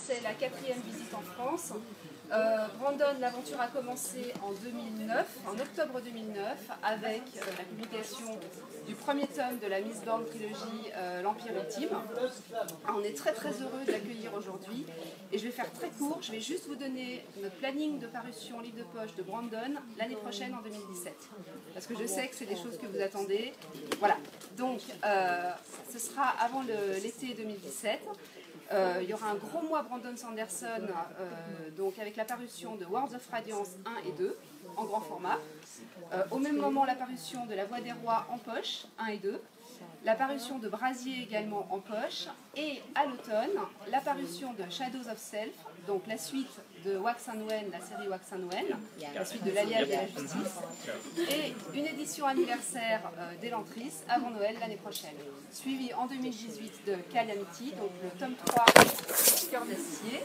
c'est la 4e visite en France. Brandon, l'aventure a commencé en 2009, en octobre 2009, avec la publication du premier tome de la Miss Born trilogie L'Empire Ultime. On est très très heureux de l'accueillir aujourd'hui et je vais faire très court, je vais juste vous donner notre planning de parution livre de poche de Brandon l'année prochaine en 2017. Parce que je sais que c'est des choses que vous attendez. Voilà, donc ce sera avant l'été 2017. Il y aura un gros mois Brandon Sanderson, donc avec la parution de Words of Radiance 1 et 2 en grand format. Au même moment, la parution de La Voix des Rois en poche 1 et 2. La parution de Brasier également en poche. Et à l'automne, la parution de Shadows of Self, donc la suite de Wax and Wen, la série Wax and Wen, la suite de l'Alliage et la Justice. Et une édition anniversaire d'Elantris avant Noël l'année prochaine. Suivi en 2018 de Calamity, donc le tome 3, Cœur d'acier.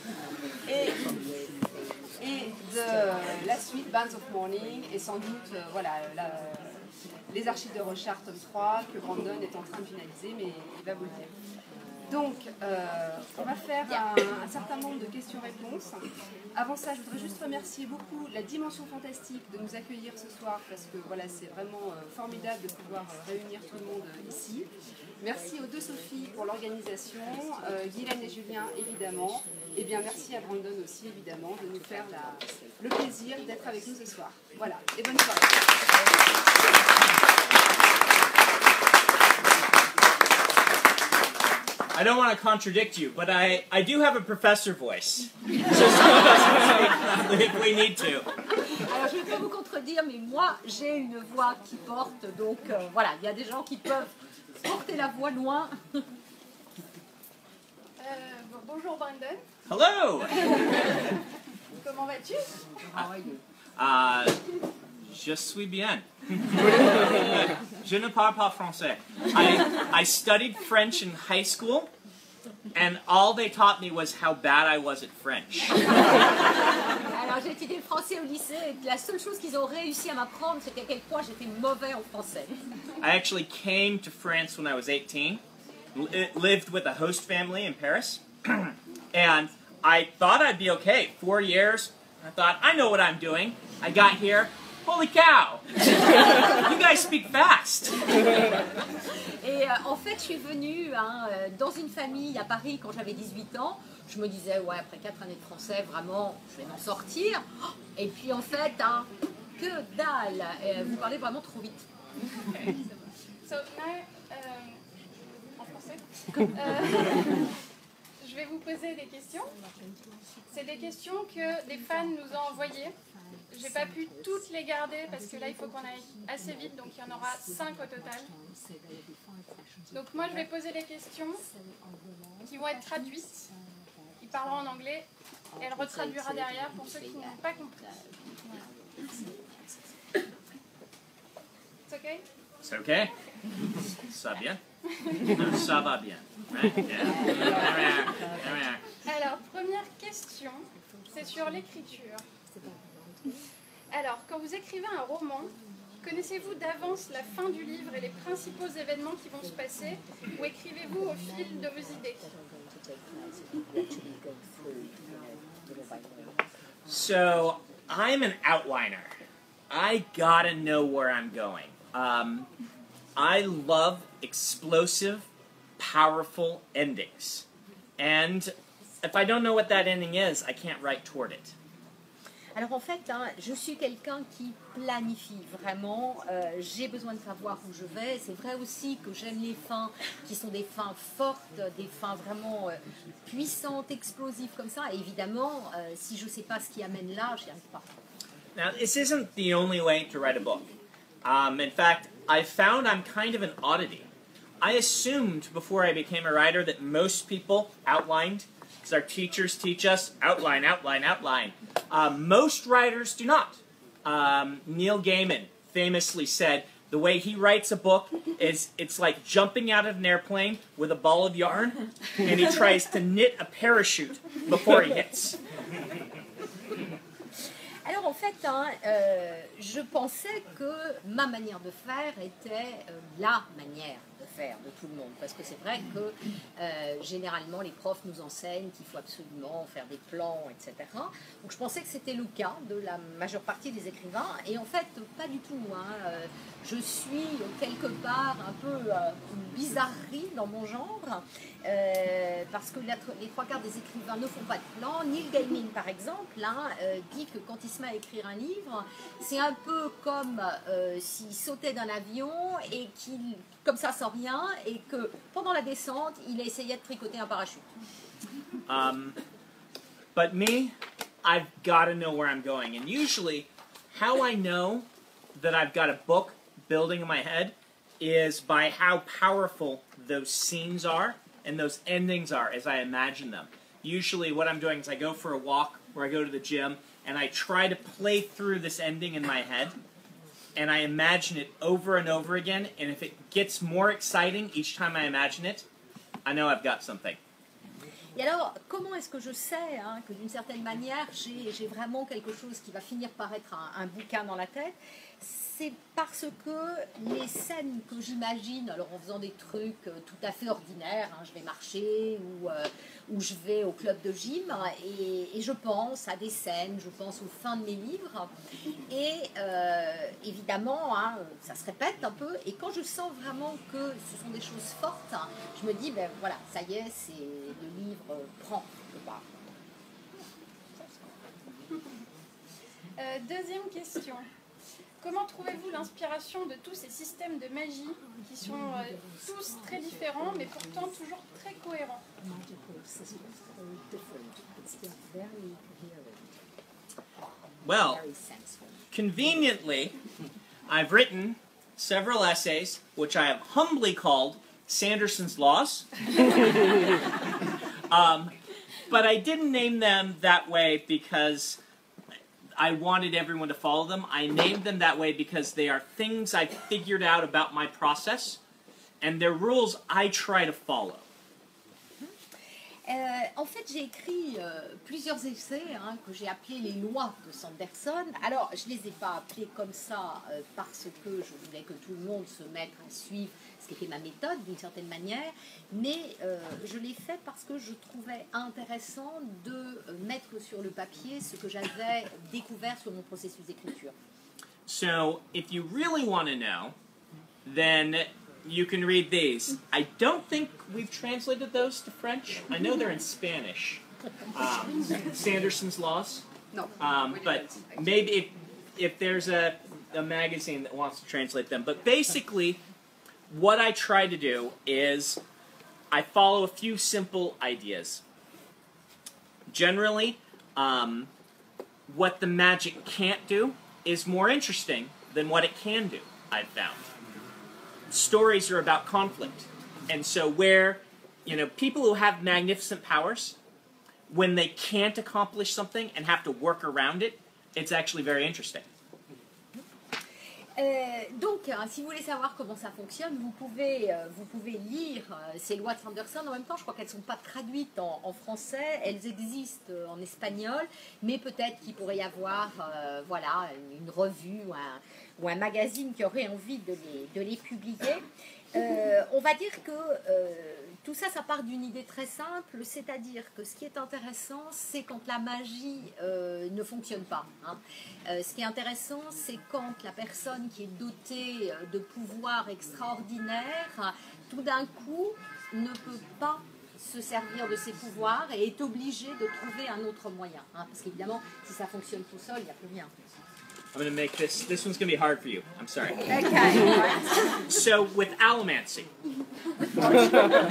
Et de la suite Bands of Morning et sans doute voilà, les archives de Rochard tome 3 que Brandon est en train de finaliser, mais il va vous le dire. Donc, on va faire un certain nombre de questions-réponses. Avant ça, je voudrais juste remercier beaucoup la Dimension Fantastique de nous accueillir ce soir, parce que voilà, c'est vraiment formidable de pouvoir réunir tout le monde ici. Merci aux deux Sophie pour l'organisation, Guylaine et Julien évidemment, et bien merci à Brandon aussi évidemment de nous faire le plaisir d'être avec nous ce soir. Voilà, et bonne soirée. I don't want to contradict you, but I do have a professor voice. So some of us can speak if we need to. Alors je ne vais pas vous contredire, mais moi j'ai une voix qui porte, donc voilà, il y a des gens qui peuvent porter la voix loin. Bonjour Brandon. Hello. Comment vas-tu? Je suis bien. Je ne parle pas français. I studied French in high school, and all they taught me was how bad I was at French. Alors j'ai étudié le français au lycée, et la seule chose qu'ils ont réussi à m'apprendre, c'était à quel point j'étais mauvais en français. I actually came to France when I was 18, lived with a host family in Paris, and I thought I'd be okay. 4 years, I thought, I know what I'm doing. I got here. Holy cow! You guys speak fast! Et en fait, je suis venue dans une famille à Paris quand j'avais 18 ans. Je me disais, ouais, après 4 années de français, vraiment, je vais m'en sortir. Et puis en fait, que dalle! Vous parlez vraiment trop vite. So now, en français, je vais vous poser des questions. C'est des questions que des fans nous ont envoyées. J'ai pas pu toutes les garder parce que là il faut qu'on aille assez vite, donc il y en aura 5 au total. Donc moi je vais poser les questions qui vont être traduites. Il parlera en anglais et elle retraduira derrière pour ceux qui n'ont pas compris. C'est ok? C'est ok? Ça va bien? Ça va bien. Right? Yeah. Alors, première question, c'est sur l'écriture. Alors, quand vous écrivez un roman, connaissez-vous d'avance la fin du livre et les principaux événements qui vont se passer, ou écrivez-vous au fil de vos idées? So, I'm an outliner. I gotta know where I'm going. I love explosive, powerful endings. And if I don't know what that ending is, I can't write toward it. Alors en fait, je suis quelqu'un qui planifie vraiment, j'ai besoin de savoir où je vais. C'est vrai aussi que j'aime les fins qui sont des fins fortes, des fins vraiment puissantes, explosives comme ça. Et évidemment, si je ne sais pas ce qui amène là, je n'y arrive pas. Now, this isn't the only way to write a book. In fact, I found I'm kind of an oddity. I assumed before I became a writer that most people outlined, because our teachers teach us, outline, outline, outline. Most writers do not. Neil Gaiman famously said the way he writes a book is it's like jumping out of an airplane with a ball of yarn, and he tries to knit a parachute before he hits. Alors en fait, je pensais que ma manière de faire était la manière de faire de tout le monde. Parce que c'est vrai que généralement les profs nous enseignent qu'il faut absolument faire des plans, etc. Donc je pensais que c'était le cas de la majeure partie des écrivains. Et en fait, pas du tout. Je suis quelque part un peu une bizarrerie dans mon genre. Parce que les trois quarts des écrivains ne font pas de plan. Neil Gaiman, par exemple, dit que quand il se met à écrire un livre, c'est un peu comme s'il sautait d'un avion et qu'il, comme ça sans rien, et que pendant la descente, il essayait de tricoter un parachute. But me, I've got to know where I'm going. And usually, how I know that I've got a book building in my head is by how powerful those scenes are and those endings are as I imagine them. Usually what I'm doing is I go for a walk or I go to the gym and I try to play through this ending in my head and I imagine it over and over again, and if it gets more exciting each time I imagine it, I know I've got something. Et alors, comment est-ce que je sais que d'une certaine manière, j'ai vraiment quelque chose qui va finir par être un bouquin dans la tête? C'est parce que les scènes que j'imagine, alors en faisant des trucs tout à fait ordinaires, je vais marcher ou je vais au club de gym et je pense à des scènes, je pense aux fins de mes livres et évidemment ça se répète un peu et quand je sens vraiment que ce sont des choses fortes, je me dis ben voilà, ça y est, le livre prend quelque part. Deuxième question. Comment trouvez-vous l'inspiration de tous ces systèmes de magie qui sont tous très différents mais pourtant toujours très cohérents? Well, conveniently, I've written several essays which I have humbly called Sanderson's Laws. But I didn't name them that way because I wanted everyone to follow them. I named them that way because they are things I figured out about my process, and they're rules I try to follow. En fait, j'ai écrit plusieurs essais que j'ai appelés les lois de Sanderson. Alors, je ne les ai pas appelés comme ça parce que je voulais que tout le monde se mette à suivre ce qui était ma méthode d'une certaine manière, mais je l'ai fait parce que je trouvais intéressant de mettre sur le papier ce que j'avais découvert sur mon processus d'écriture. So, if you really want to know, then you can read these. I don't think we've translated those to French. I know they're in Spanish. Sanderson's Laws. No. But maybe if there's a magazine that wants to translate them. But basically, what I try to do is I follow a few simple ideas. Generally, what the magic can't do is more interesting than what it can do, I've found. Stories are about conflict. And so where, people who have magnificent powers, when they can't accomplish something and have to work around it, it's actually very interesting. Donc, si vous voulez savoir comment ça fonctionne, vous pouvez lire ces lois de Sanderson. En même temps, je crois qu'elles ne sont pas traduites en français. Elles existent en espagnol, mais peut-être qu'il pourrait y avoir une revue ou un magazine qui aurait envie de les publier. On va dire que tout ça, ça part d'une idée très simple, c'est-à-dire que ce qui est intéressant, c'est quand la magie ne fonctionne pas. Ce qui est intéressant, c'est quand la personne qui est dotée de pouvoirs extraordinaires, tout d'un coup, ne peut pas se servir de ses pouvoirs et est obligée de trouver un autre moyen. Parce qu'évidemment, si ça fonctionne tout seul, il n'y a plus rien. I'm going to make this one's going to be hard for you. I'm sorry. Okay. So, with allomancy. Parce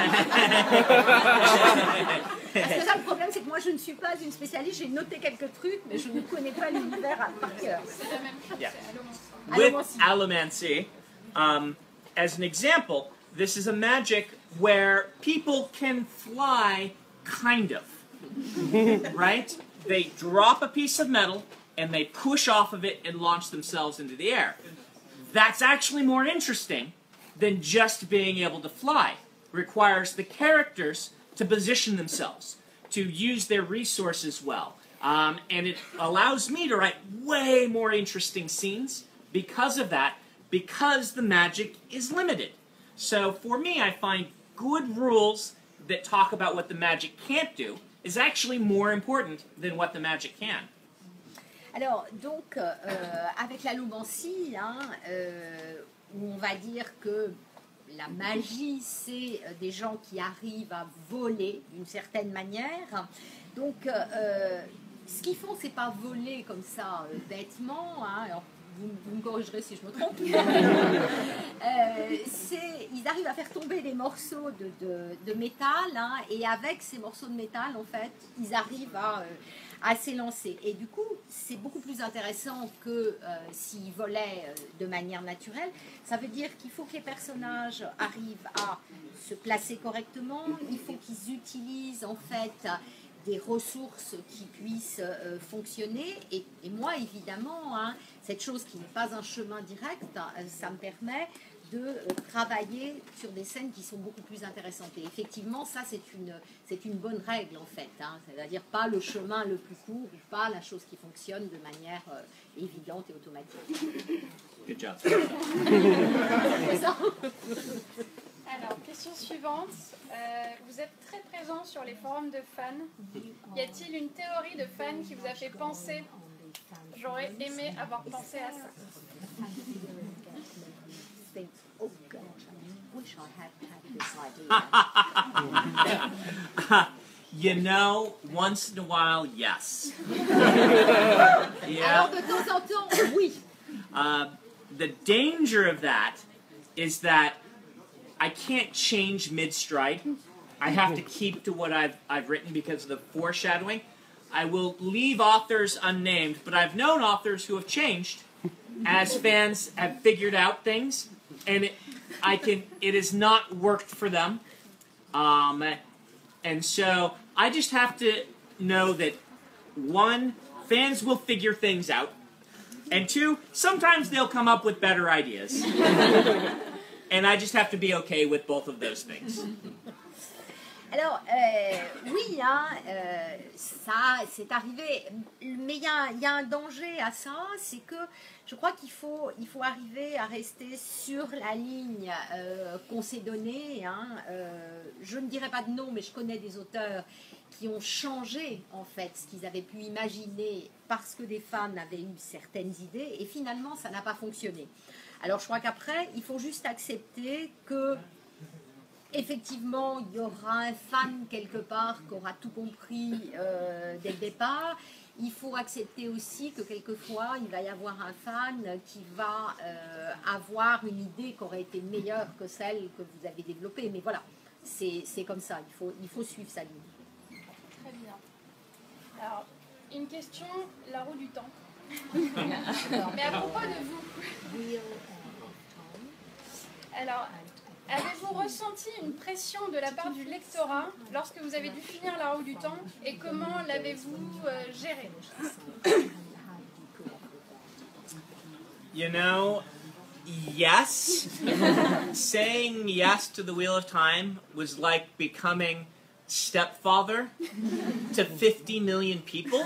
que ça, le problème, c'est que moi, je ne suis pas une spécialiste. J'ai noté quelques trucs, mais je ne connais pas l'univers par cœur. C'est la même chose, Yeah. c'est allomancie. With allomancy, as an example, this is a magic where people can fly, kind of. Right? They drop a piece of metal, and they push off of it and launch themselves into the air. That's actually more interesting than just being able to fly. It requires the characters to position themselves, to use their resources well. And it allows me to write way more interesting scenes because of that, because the magic is limited. So for me, I find good rules that talk about what the magic can't do is actually more important than what the magic can. Alors, donc, avec la lomancie, hein, où on va dire que la magie, c'est des gens qui arrivent à voler d'une certaine manière. Donc, ce qu'ils font, c'est pas voler comme ça bêtement. Hein. Alors, vous me corrigerez si je me trompe. Ils arrivent à faire tomber des morceaux de métal, hein, et avec ces morceaux de métal, en fait, ils arrivent à s'élancer. Et du coup, c'est beaucoup plus intéressant que s'ils volaient de manière naturelle. Ça veut dire qu'il faut que les personnages arrivent à se placer correctement, il faut qu'ils utilisent en fait des ressources qui puissent fonctionner. Et moi, évidemment, hein, cette chose qui n'est pas un chemin direct, ça me permet de travailler sur des scènes qui sont beaucoup plus intéressantes. Et effectivement, ça, c'est une bonne règle, en fait. Hein. C'est-à-dire pas le chemin le plus court, ou pas la chose qui fonctionne de manière évidente et automatique. Good job. C'est ça. Alors, question suivante. Vous êtes très présent sur les forums de fans. Y a-t-il une théorie de fans qui vous a fait penser « J'aurais aimé avoir pensé à ça » Oh gosh, I wish I had this idea. You know, once in a while, yes. Alors de temps en temps, oui. The danger of that is that I can't change mid-stride. I have to keep to what I've written because of the foreshadowing. I will leave authors unnamed, but I've known authors who have changed as fans have figured out things, and it has not worked for them. And so I just have to know that, one, fans will figure things out, and two, sometimes they'll come up with better ideas. And I just have to be okay with both of those things. Alors, oui, hein, ça, c'est arrivé, mais il y a un danger à ça, c'est que je crois qu'il faut arriver à rester sur la ligne qu'on s'est donnée. Hein. Je ne dirais pas de nom, mais je connais des auteurs qui ont changé, en fait, ce qu'ils avaient pu imaginer parce que des fans avaient eu certaines idées, et finalement, ça n'a pas fonctionné. Alors, je crois qu'après, il faut juste accepter que effectivement, il y aura un fan quelque part qui aura tout compris dès le départ. Il faut accepter aussi que quelquefois, il va y avoir un fan qui va avoir une idée qui aurait été meilleure que celle que vous avez développée. Mais voilà, c'est comme ça, il faut suivre sa ligne. Très bien. Alors, une question, la roue du temps. Mais à propos de vous, alors, avez-vous ressenti une pression de la part du lectorat lorsque vous avez dû finir la roue du temps, et comment l'avez-vous géré? You know, yes. Saying yes to the Wheel of Time was like becoming stepfather to 50 million people.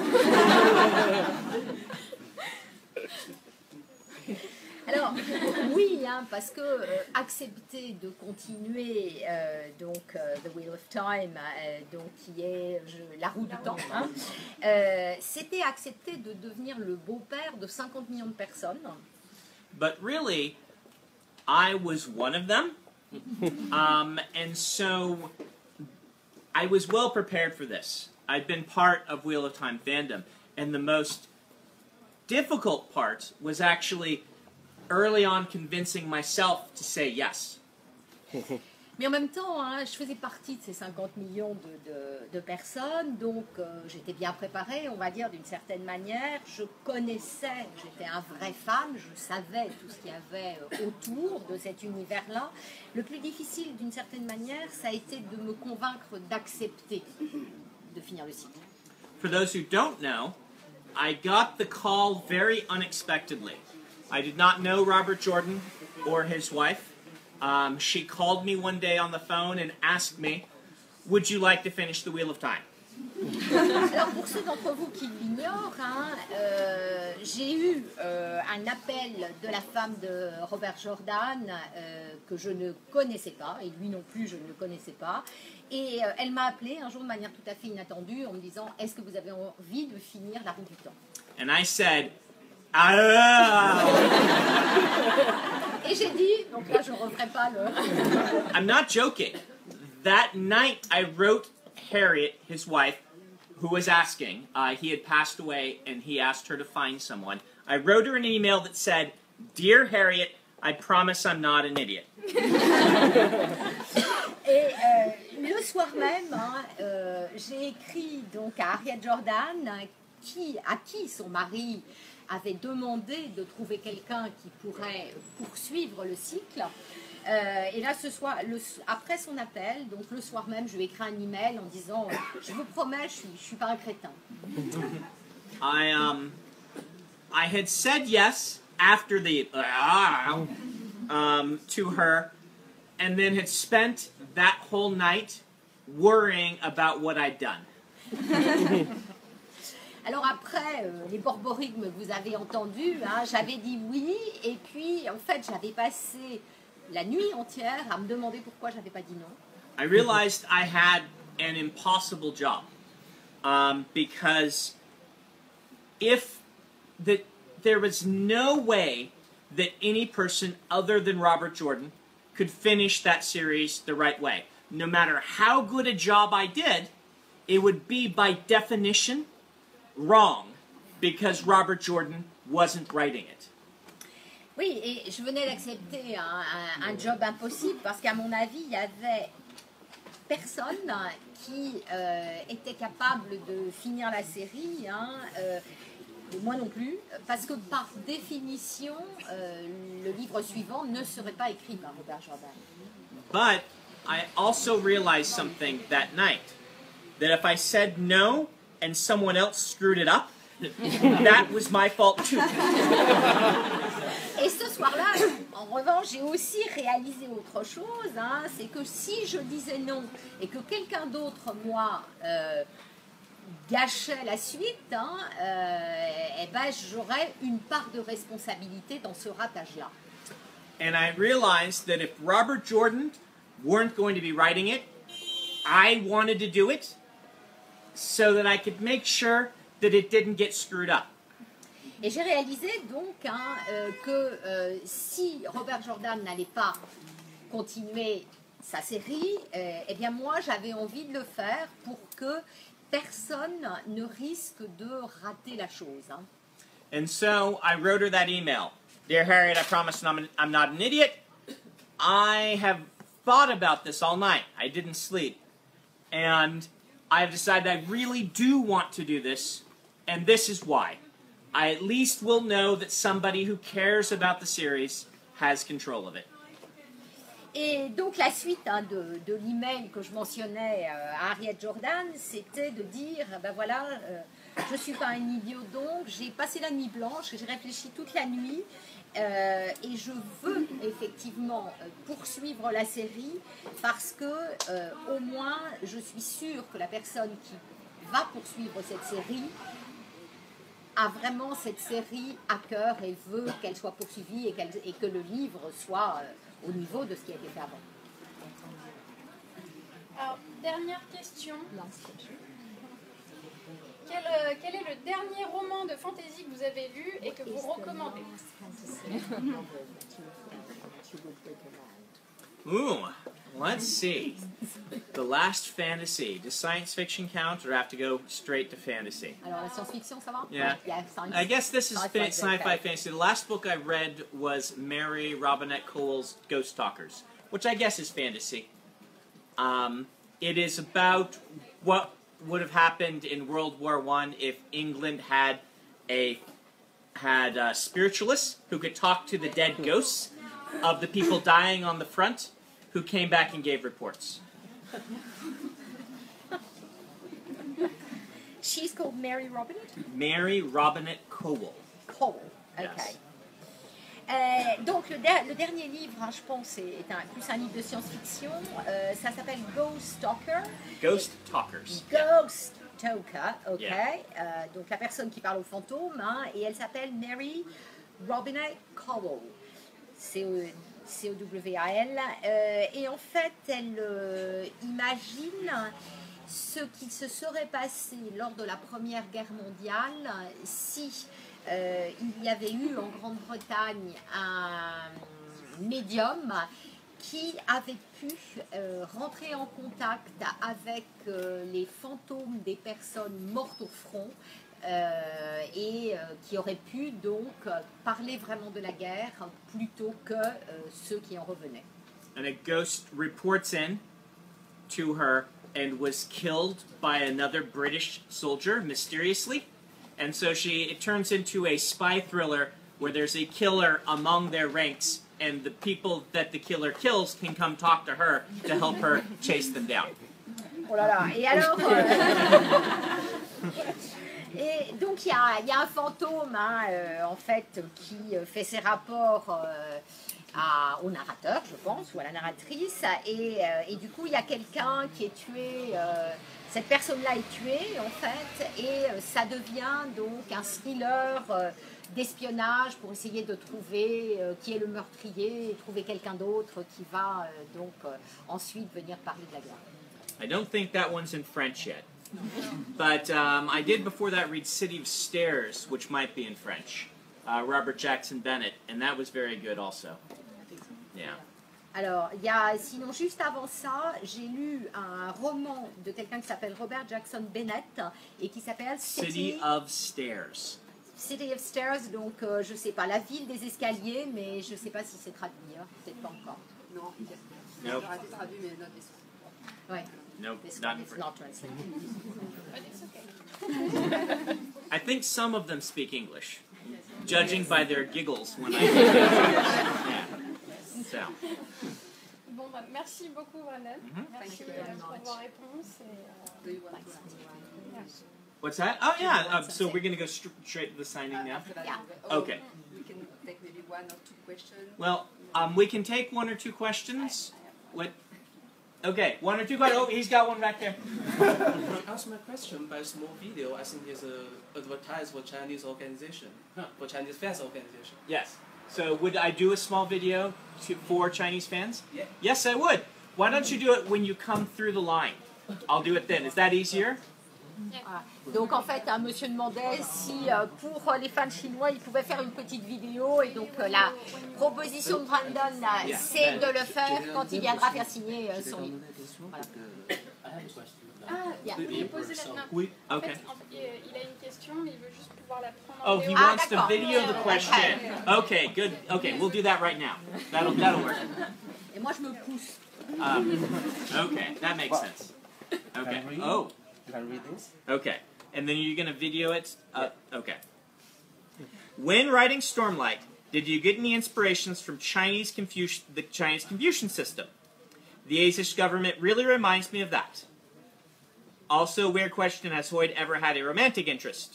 Alors, oui, hein, parce que accepter de continuer The Wheel of Time, donc qui est la roue du temps, hein, c'était accepter de devenir le beau-père de 50 millions de personnes. But really, I was one of them, and so I was well prepared for this. I'd been part of Wheel of Time fandom, and the most difficult part was actually early on convincing myself to say yes. Mais en même temps, hein, je faisais partie de ces 50 millions de personnes, donc j'étais bien préparée, on va dire, d'une certaine manière. Je connaissais, j'étais un vrai fan, je savais tout ce qu'il y avait autour de cet univers-là. Le plus difficile, d'une certaine manière, ça a été de me convaincre d'accepter de finir le cycle. For those who don't know, I got the call very unexpectedly. I did not know Robert Jordan or his wife. She called me one day on the phone and asked me, would you like to finish the Wheel of Time? Alors pour ceux d'entre vous qui l'ignorent, j'ai eu un appel de la femme de Robert Jordan que je ne connaissais pas, et lui non plus je ne le connaissais pas. Et elle m'a appelé un jour de manière tout à fait inattendue en me disant « Est-ce que vous avez envie de finir La Roue du Temps ?» And I said, "Ah." Et j'ai dit, donc là je ne referai pas le... I'm not joking. That night I wrote Harriet, his wife, who was asking. He had passed away and he asked her to find someone. I wrote her an email that said, "Dear Harriet, I promise I'm not an idiot." Et le soir même, j'ai écrit donc à Harriet Jordan, à qui son mari avait demandé de trouver quelqu'un qui pourrait poursuivre le cycle. Et là, ce soir, après son appel, donc le soir même, je lui ai écrit un email en disant « Je vous promets, je suis pas un crétin. » I had said yes after the to her, and then had spent that whole night worrying about what I'd done. Alors après les borborigmes que vous avez entendus, j'avais dit oui, et puis en fait j'avais passé la nuit entière à me demander pourquoi j'avais pas dit non. I realized I had an impossible job, because there was no way that any person other than Robert Jordan could finish that series the right way. No matter how good a job I did, it would be by definition wrong, because Robert Jordan wasn't writing it. Oui, et je venais d'accepter un job impossible parce qu'à mon avis, il y avait personne qui était capable de finir la série, moi non plus, parce que par définition, le livre suivant ne serait pas écrit par Robert Jordan. But I also realized something that night, that if I said no and someone else screwed it up, that was my fault too. Et ce soir-là, en revanche, j'ai aussi réalisé autre chose, c'est que si je disais non et que quelqu'un d'autre, moi, gâchait la suite, j'aurais une part de responsabilité dans ce ratage-là. And I realized that if Robert Jordan weren't going to be writing it, I wanted to do it so that I could make sure that it didn't get screwed up. Et j'ai réalisé donc que si Robert Jordan n'allait pas continuer sa série, eh bien moi j'avais envie de le faire pour que personne ne risque de rater la chose. And so I wrote her that email. Dear Harriet, I promise I'm not an idiot. I have thought about this all night. I didn't sleep. And I have decided I really do want to do this, and this is why. I at least will know that somebody who cares about the series has control of it. Et donc la suite de l'email que je mentionnais à Harriet Jordan, c'était de dire, ben voilà, je ne suis pas un idiot donc, j'ai passé la nuit blanche, j'ai réfléchi toute la nuit, et je veux effectivement poursuivre la série parce que au moins je suis sûre que la personne qui va poursuivre cette série a vraiment cette série à cœur et veut qu'elle soit poursuivie et que le livre soit au niveau de ce qui a été fait avant. Alors, dernière question. Quel est le dernier roman de fantasy que vous avez lu et que vous recommandez? Ooh, let's see. The last fantasy. Does science fiction count, or have to go straight to fantasy? Alors la science-fiction, ça va? Yeah. I guess this is sci-fi fantasy. The last book I read was Mary Robinette Kowal's Ghost Talkers, which I guess is fantasy. It is about what would have happened in World War I if England had spiritualists who could talk to the dead ghosts of the people dying on the front, who came back and gave reports. She's called Mary Robinette? Mary Robinette Kowal. Kowal, ok. Yes. Donc le dernier livre, je pense, est plus un livre de science-fiction. Ça s'appelle Ghost Talker. Ghost Talkers. Ghost Talker, ok. Yeah. Donc la personne qui parle au fantôme, hein, et elle s'appelle Mary Robinette Cowell. C-O-W-A-L. Et en fait, elle imagine ce qui se serait passé lors de la Première Guerre mondiale si il y avait eu en Grande-Bretagne un médium qui avait pu rentrer en contact avec les fantômes des personnes mortes au front et qui aurait pu donc parler vraiment de la guerre plutôt que ceux qui en revenaient. And a ghost reports in to her and was killed by another British soldier mysteriously. And so it turns into a spy thriller where there's a killer among their ranks and the people that the killer kills can come talk to her to help her chase them down. Oh là là, et alors et donc il y a un fantôme hein, en fait qui fait ses rapports au narrateur, je pense, ou à la narratrice, et du coup il y a quelqu'un qui est tué, cette personne-là est tuée en fait, et ça devient donc un thriller d'espionnage pour essayer de trouver qui est le meurtrier et trouver quelqu'un d'autre qui va donc ensuite venir parler de la guerre. I don't think that one's in French yet. But I did before that read City of Stairs, which might be in French. Robert Jackson Bennett, and that was very good also. Yeah. Alors, sinon juste avant ça, j'ai lu un roman de quelqu'un qui s'appelle Robert Jackson Bennett et qui s'appelle City of Stairs. City of Stairs, donc je sais pas, la ville des escaliers, mais je sais pas si c'est traduit, hein, peut-être pas encore. Non, il Nope. aura été traduit, mais not this one. Ouais. Nope, It's not in not French. translated. But it's okay. I think some of them speak English, judging by their giggles when I yeah. So, Bon, bah, merci beaucoup, Brandon. Merci Thank you very pour much. vos réponses. Et, Do you want to continue? what's that? Oh yeah, so we're going to go straight to the signing now? After that, Yeah. Okay. We can take maybe one or two questions. Well, we can take one or two questions. What? Okay, one or two questions. Oh, he's got one back there. Answer my question by a small video. I think it's advertised for Chinese organization, for Chinese fans organization. Yes. So would I do a small video for Chinese fans? Yeah. Yes, I would. Why don't you do it when you come through the line? I'll do it then. Is that easier? Ah. Donc en fait, un monsieur demandait si pour les fans chinois, il pouvait faire une petite vidéo, et donc la proposition de Brandon, c'est de le faire quand il viendra faire signer son livre. Voilà. Yeah. il posait la... non. Oui. En Okay. fait, il a une question, mais il veut juste pouvoir la prendre en Oh, he vidéo. wants to d'accord. video the question. Okay, good. Okay, we'll do that right now. That'll work. Et moi, je me pousse. Okay, that makes sense. Okay. Oh, You can read this. okay. And then you're gonna video it? Okay. When writing Stormlight, did you get any inspirations from the Chinese Confucian system? The Asish government really reminds me of that. Also, weird question, has Hoyt ever had a romantic interest?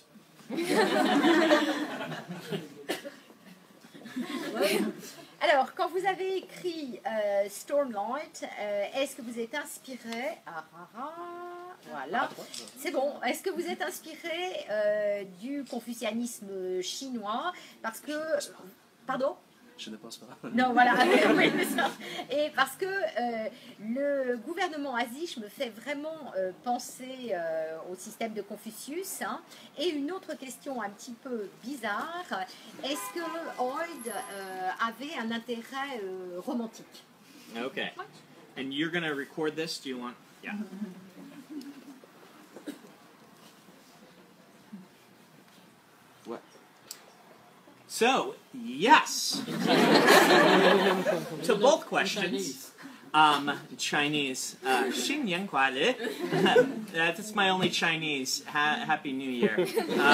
Alors, quand vous avez écrit Stormlight, est-ce que vous êtes inspiré voilà, c'est bon. Est-ce que vous êtes inspiré du confucianisme chinois? Parce que... Pardon? Je ne pense pas. Non, voilà. Oui, c'est ça. Et parce que le gouvernement asiche me fait vraiment penser au système de Confucius. Hein. Et une autre question un petit peu bizarre, est-ce que Hoyd avait un intérêt romantique? Okay. And you're going to record this? Do you want? Yeah. What? So, yes. To both questions. Chinese. 新年快乐. That's my only Chinese. Happy New Year.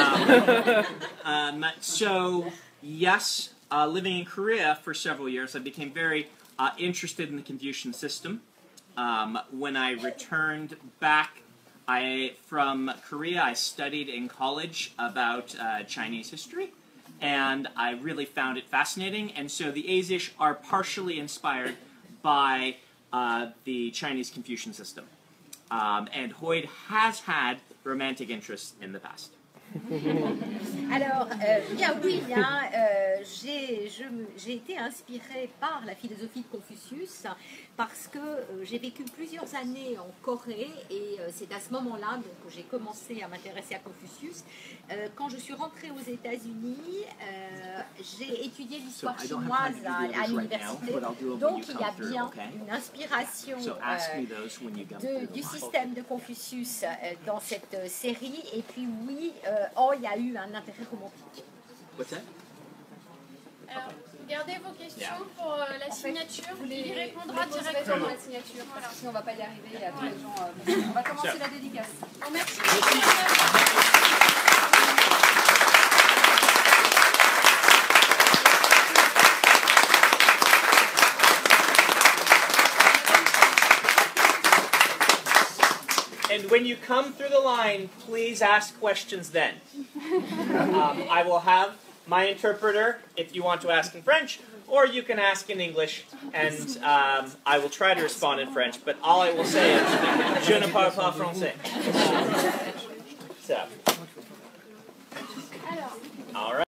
So, yes, living in Korea for several years, I became very interested in the Confucian system. When I returned back from Korea, I studied in college about Chinese history, and I really found it fascinating. And so the Asish are partially inspired by the Chinese Confucian system. And Hoyd has had romantic interests in the past. Alors, bien oui, hein, j'ai été inspirée par la philosophie de Confucius parce que j'ai vécu plusieurs années en Corée et c'est à ce moment-là que j'ai commencé à m'intéresser à Confucius. Quand je suis rentrée aux États-Unis, j'ai étudié l'histoire chinoise à l'université, donc il y a bien une inspiration du système de Confucius dans cette série et puis oui, il y a eu un intérêt romantique. What's that? Alors, gardez vos questions pour la signature. Il y répondra Dans directement. la signature, voilà. Sinon on va pas y arriver, il y a tous les gens. On va commencer la dédicace. Bon, merci. And when you come through the line, please ask questions then. I will have my interpreter if you want to ask in French, or you can ask in English, and I will try to respond in French, but all I will say is, je ne parle pas français. So. All right.